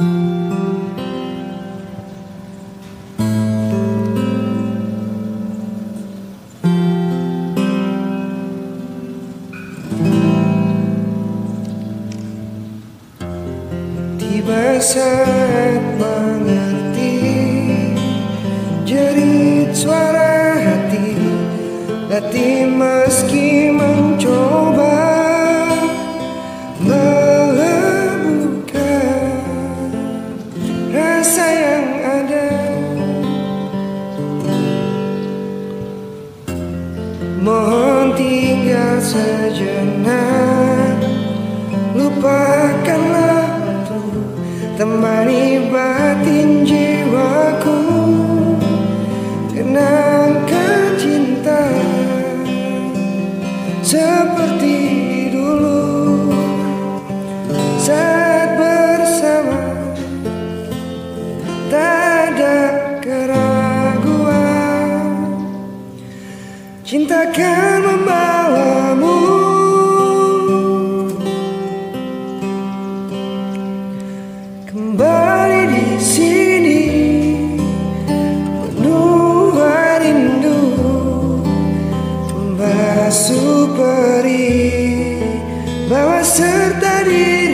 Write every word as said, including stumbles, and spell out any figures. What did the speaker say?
Tiba saat mengerti jerit suara hati, hati meski mencoba membuka rasa yang ada. Mohon tinggal sejenak, lupakanlah itu, temani batin jiwaku, tenangkan cinta seperti dulu saat bersama. Tak ada keraguan, cinta akan membawamu kembali di sini, penuh rindu, membasuh perih, bawa serta diri.